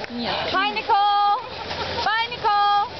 Нет. Hi, Nicole! Bye, Nicole!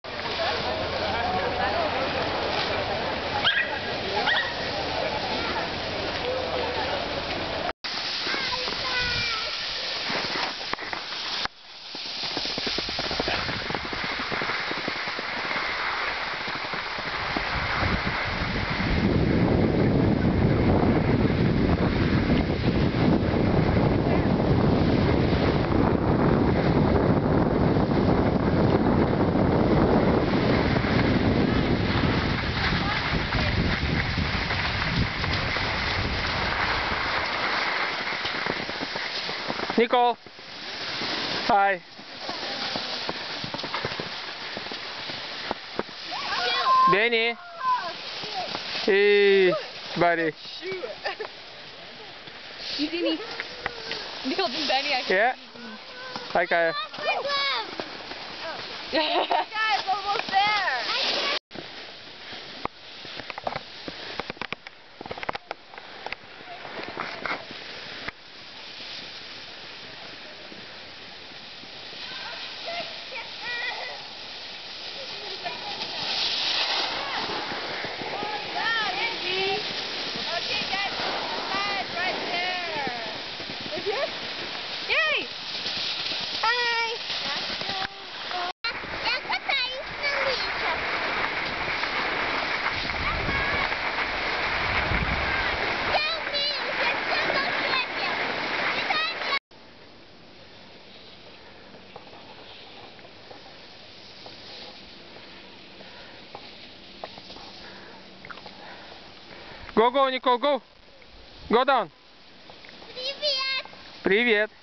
Nicole. Hi. Danny. Hey, buddy. Shoot. You see me? Nicole and Benny, I can. Yeah. Hi, Kaya. Guys, almost there. Go, Nicole, go. Go down. Привет! Привет.